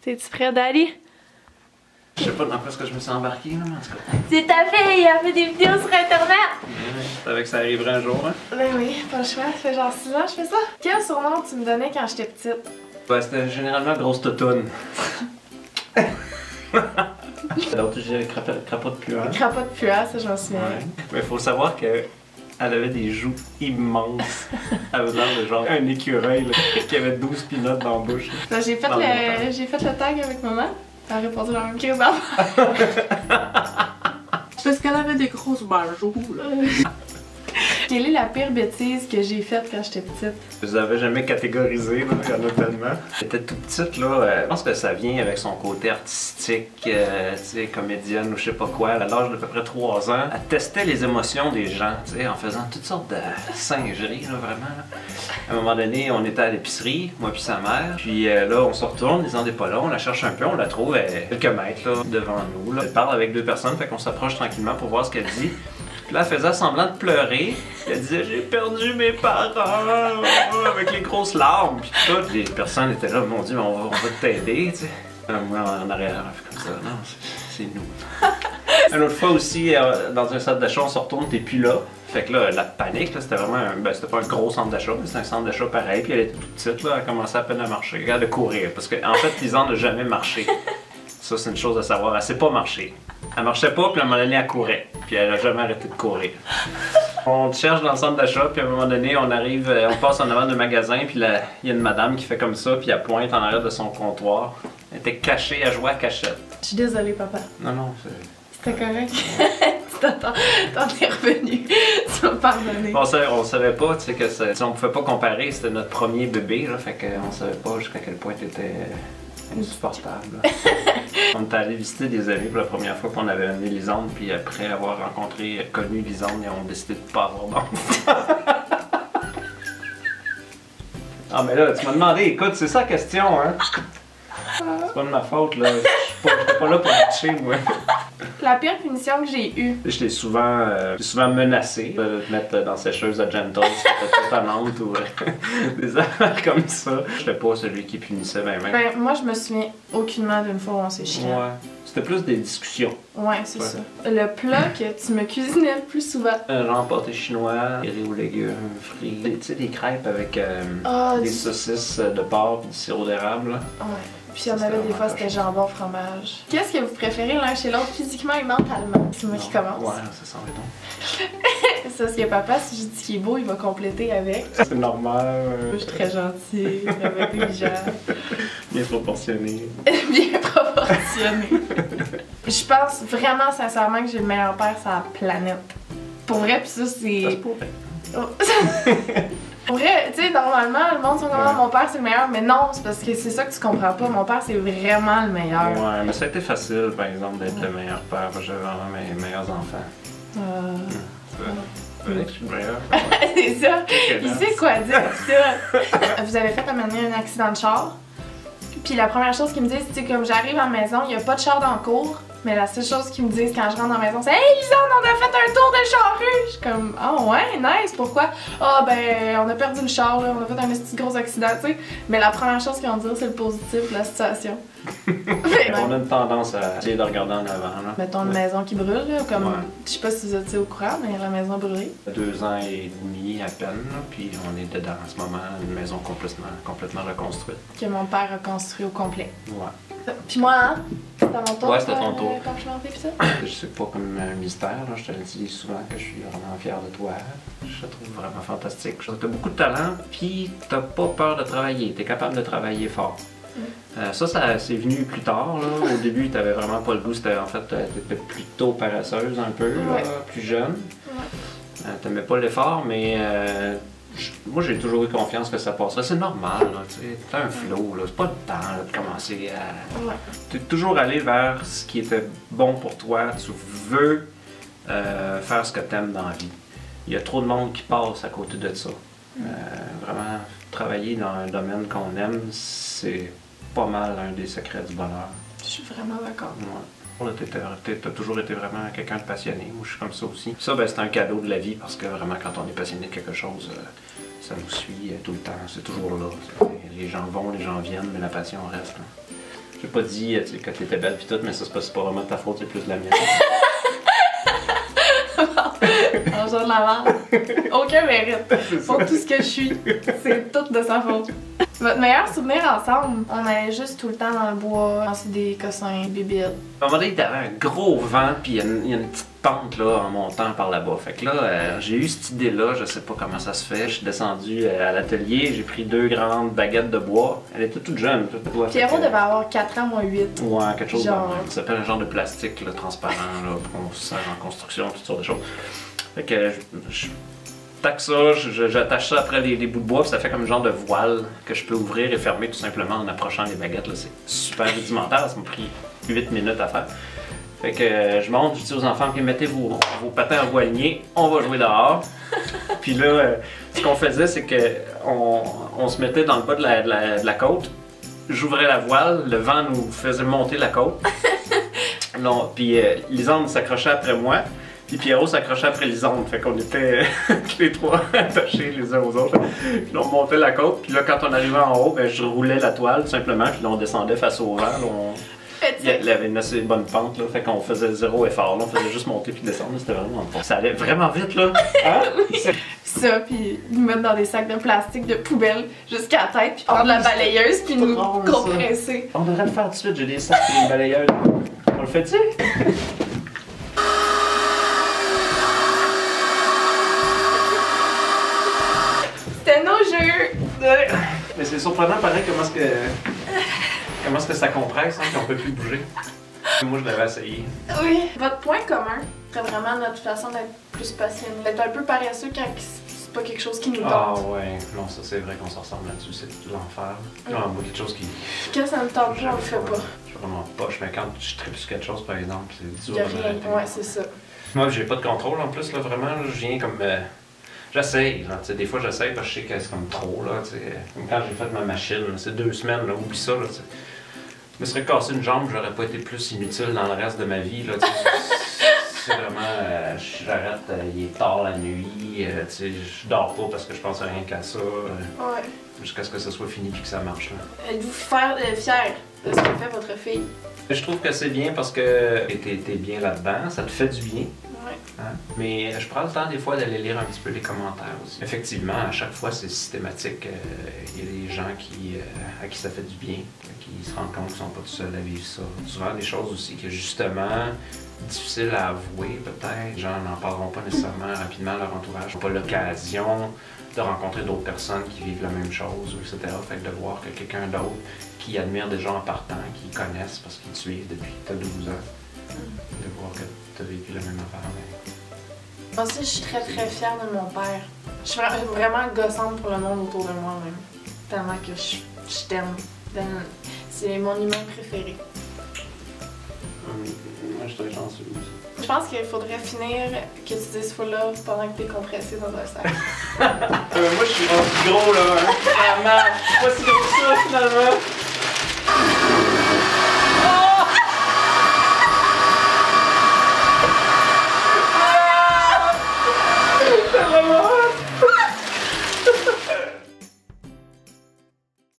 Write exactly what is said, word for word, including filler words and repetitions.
T'es-tu prêt, Daddy? Je sais pas dans quoi est-ce que je me suis embarqué, là, mais en tout cas. C'est ta fille, elle fait des vidéos sur Internet! Je savais que ça arriverait un jour, hein? Ben oui, pas le choix, ça fait genre six ans que je fais ça. Quel surnom tu me donnais quand j'étais petite? Ouais, c'était généralement grosse toutoune. Donc, j'ai crapaud de puant. Crapaud de puant, ça j'en souviens. Ouais. Mais il faut savoir que elle avait des joues immenses. Elle avait l'air de genre un écureuil là, qui avait douze peanuts dans la bouche. Ben, j'ai fait, le... j'ai fait le tag avec maman. Elle a répondu dans la même crise d'enfant. Parce qu'elle avait des grosses barjots, là. Quelle est la pire bêtise que j'ai faite quand j'étais petite? Je les avais jamais catégorisés, là, il y en a tellement. Elle était toute petite, là. Euh, je pense que ça vient avec son côté artistique, euh, tu sais, comédienne ou je sais pas quoi. À l'âge d'à peu près trois ans, elle testait les émotions des gens, tu sais, en faisant toutes sortes de singeries, là, vraiment. Là. À un moment donné, on était à l'épicerie, moi puis sa mère. Puis euh, là, on se retourne, les n'est pas là, on la cherche un peu, on la trouve à quelques mètres, là, devant nous. Là. Elle parle avec deux personnes, fait qu'on s'approche tranquillement pour voir ce qu'elle dit. Puis là, elle faisait semblant de pleurer. Elle disait « J'ai perdu mes parents! » avec les grosses larmes. Puis tout. Les personnes étaient là « Mon Dieu, on va, on va t'aider, tu sais. » Moi, en arrière, elle fait comme ça. Non, c'est nous. Une autre fois aussi, dans un centre d'achat, on se retourne, t'es plus là. Fait que là, la panique, c'était vraiment un... Ben, c'était pas un gros centre d'achat, mais c'était un centre d'achat pareil. Puis elle était toute petite, là, elle commençait à peine à marcher. Elle regarde de courir. Parce qu'en en fait, Lisanne n'a jamais marché. Ça, c'est une chose à savoir. Elle sait pas marcher. Elle marchait pas, puis à un moment donné, elle courait. Puis elle a jamais arrêté de courir. On te cherche dans le centre d'achat, puis à un moment donné, on arrive, on passe en avant d'un magasin, puis il y a une madame qui fait comme ça, puis elle pointe en arrière de son comptoir. Elle était cachée, elle jouait à cachette. Je suis désolée, papa. Non, non, c'est... C'était correct. T'en es revenu. Tu m'as pardonné. On savait, on savait pas, tu sais, que ça, on pouvait pas comparer, c'était notre premier bébé, là, fait qu'on savait pas jusqu'à quel point t'étais insupportable. On était allé visiter des amis pour la première fois qu'on avait amené Lisanne, puis après avoir rencontré, connu Lisanne, ils ont décidé de pas avoir d'enfant. Ah mais là, tu m'as demandé, écoute, c'est ça la question, hein? C'est pas de ma faute, là. Je suis pas, pas là pour toucher, moi. La pire punition que j'ai eue. Je t'ai souvent, euh, souvent menacé de te mettre dans sécheuse à Gentle, c'était tannante ou euh, des affaires comme ça. J'étais pas celui qui punissait ben même. Ben, moi, je me souviens aucunement d'une fois où on s'est chié. Ouais. C'était plus des discussions. Ouais, c'est ouais. ça. Le plat que tu me cuisinais le plus souvent. Euh, genre pâté chinois, riz aux légumes, frits. Tu sais, des crêpes avec euh, oh, des du... saucisses de porc et du sirop d'érable. Ouais. Puis il y en avait des fois, c'était jambon, fromage. Qu'est-ce que vous préférez l'un chez l'autre, physiquement et mentalement? C'est moi non. qui commence. Ouais, ça s'en va donc. C'est parce que papa, si je dis qu'il est beau, il va compléter avec. C'est normal. Euh... Je suis très gentille, très intelligente. Bien proportionné. Bien proportionné. Je pense vraiment sincèrement que j'ai le meilleur père sur la planète. Pour vrai, pis ça, c'est... Ça se pourrait. Oh. Pour vrai, tu sais, normalement, le monde sont comme ouais. mon père c'est le meilleur, mais non, c'est parce que c'est ça que tu comprends pas. Mon père c'est vraiment le meilleur. Ouais, mais ça a été facile, par exemple, d'être ouais. le meilleur père. J'avais vraiment mes meilleurs enfants. Euh... Mmh. Ouais. Je suis le meilleur. C'est ça. Il sait quoi dire, ça. Vous avez fait à mener un accident de char. Puis la première chose qu'ils me disent, c'est comme j'arrive à la maison, il n'y a pas de char dans le cours. Mais la seule chose qu'ils me disent quand je rentre dans la maison, c'est « Hey Lisanne, on a fait un tour de charrue! » Je suis comme « Ah oh, ouais, nice, pourquoi? »« Ah oh, ben, on a perdu le char, là, on a fait un petit gros accident, tu sais. » Mais la première chose qu'ils vont dire, c'est le positif de la situation. On a une tendance à essayer de regarder en avant. Là. Mettons une ouais. maison qui brûle, là, comme, ouais. je sais pas si vous étiez au courant, mais la maison a brûlé. Deux ans et demi à peine, là, puis on est dedans en ce moment, une maison complètement, complètement reconstruite. Que mon père a construit au complet. Ouais. Puis moi, hein? C'était à mon tour. Ouais, c'était ton tour. Quand je suis montée, pis ça? Je sais pas comme un mystère, là. Je te le dis souvent que je suis vraiment fier de toi. Je te trouve vraiment fantastique. T'as beaucoup de talent, puis t'as pas peur de travailler. T'es capable de travailler fort. Mm. Euh, ça, ça c'est venu plus tard. Là. Au début, t'avais vraiment pas le goût. En fait, t'étais plutôt paresseuse un peu, ouais. là, plus jeune. Ouais. Euh, T'aimais pas l'effort, mais euh, moi, j'ai toujours eu confiance que ça passerait. C'est normal, tu sais. T'as un flow, là. C'est pas le temps là, de commencer à... Ouais. T'es toujours allé vers ce qui était bon pour toi. Tu veux euh, faire ce que t'aimes dans la vie. Il y a trop de monde qui passe à côté de ça. Mm. Euh, vraiment, travailler dans un domaine qu'on aime, c'est pas mal un des secrets du bonheur. Je suis vraiment d'accord. Ouais. T'as toujours été vraiment quelqu'un de passionné. Moi, je suis comme ça aussi. Ça, ben, c'est un cadeau de la vie parce que vraiment, quand on est passionné de quelque chose, euh, ça nous suit euh, tout le temps. C'est toujours là. Les gens vont, les gens viennent, mais la passion reste. Là. J'ai pas dit tu sais, que t'étais belle pis tout, mais ça c'est pas, pas vraiment de ta faute, c'est plus de la mienne. En genre de la merde. Aucun mérite. Pour tout ce que je suis, c'est tout de sa faute. Votre meilleur souvenir ensemble, on allait juste tout le temps dans le bois, lancer des cossins, bibites. À un moment donné, il y avait un gros vent, puis il y, a une, il y a une petite pente là, en montant par là-bas. Fait que là, euh, j'ai eu cette idée-là, je sais pas comment ça se fait. Je suis descendu euh, à l'atelier, j'ai pris deux grandes baguettes de bois. Elle était toute jeune, toute toi. Pierrot que... devait avoir quatre ans, moi huit. Ouais, quelque chose genre... de même. Ça s'appelle un genre de plastique là, transparent, là, qu'on se sert en construction, toutes sortes de choses. Fait que je, je tac ça, j'attache ça après les, les bouts de bois, puis ça fait comme un genre de voile que je peux ouvrir et fermer tout simplement en approchant les baguettes. C'est super rudimentaire, ça m'a pris huit minutes à faire. Fait que euh, je monte, je dis aux enfants, okay, mettez vos, vos patins en voilier, on va jouer dehors. Puis là, euh, ce qu'on faisait, c'est qu'on on se mettait dans le bas de la, de la, de la côte, j'ouvrais la voile, le vent nous faisait monter la côte. Non, puis euh, Lisande s'accrochait après moi. Puis Pierrot s'accrochait après Lisande, fait qu'on était les trois attachés les uns aux autres. Puis là, on montait la côte, puis là, quand on arrivait en haut, ben, je roulais la toile tout simplement, puis là, on descendait face au vent. Là, on... Il y avait une assez bonne pente, là, fait qu'on faisait zéro effort, là, on faisait juste monter puis descendre, c'était vraiment bon. Ça allait vraiment vite, là. Hein? Ça, puis nous mettre dans des sacs de plastique de poubelle jusqu'à la tête, puis prendre oh, la balayeuse, puis nous compresser. On devrait le faire tout de suite, j'ai des sacs et des balayeuses. On le fait-tu? C'était nos jeux! Mais c'est surprenant, pareil, comment est-ce que... Comment est-ce que ça compresse, hein, qu'on peut plus bouger? Moi, je l'avais essayé. Oui. Votre point commun serait vraiment notre façon d'être plus passionné. D'être un peu paresseux quand c'est pas quelque chose qui nous tente. Ah ouais, non, ça c'est vrai qu'on s'en ressemble là-dessus, c'est l'enfer. Mm. Non, moi, quelque chose qui... Quand ça me tente pas, on le fait pas. Je suis vraiment poche, mais quand je tripe sur quelque chose, par exemple, c'est dur. Y'a rien, ouais, c'est ça. Moi, j'ai pas de contrôle en plus, là, vraiment, là, je viens comme... Euh... J'essaye, là, tu sais, des fois j'essaye parce que je sais que c'est comme trop, là, tu sais. Comme quand j'ai fait ma machine, c'est deux semaines, là, oublie ça, là, tu sais. Je me serais cassé une jambe, j'aurais pas été plus inutile dans le reste de ma vie, là, tu sais. C'est vraiment, euh, j'arrête, euh, il est tard la nuit, euh, tu sais, je dors pas parce que je pense à rien qu'à ça. Euh, ouais. Jusqu'à ce que ça soit fini puis que ça marche, là. Êtes-vous fier, euh, fier de ce que fait votre fille? Je trouve que c'est bien parce que t'es t'es bien là-dedans, ça te fait du bien. Ouais. Hein? Mais je prends le temps des fois d'aller lire un petit peu les commentaires aussi. Effectivement, à chaque fois c'est systématique. Il euh, y a des gens qui, euh, à qui ça fait du bien, qui se rendent compte qu'ils sont pas tout seuls à vivre ça. Souvent des choses aussi que justement difficiles à avouer peut-être. Les gens n'en parleront pas nécessairement rapidement à leur entourage. Ils n'ont pas l'occasion de rencontrer d'autres personnes qui vivent la même chose, et cetera. Fait que de voir que quelqu'un d'autre qui admire des gens en partant, qui connaissent parce qu'ils te suivent depuis que tu as douze ans, de voir que tu as vécu la même affaire. Mais... Moi aussi, je suis très très fière de mon père. Je suis vraiment gossante pour le monde autour de moi même. Tellement que je, je t'aime. C'est mon humain préféré. Hum, moi, je suis très chanceux aussi. Je pense qu'il faudrait finir que tu dises full love pendant que t'es compressé dans un sac. euh, moi, je suis rendu gros là. Hein. Vraiment, je suis pas si gros que ça finalement.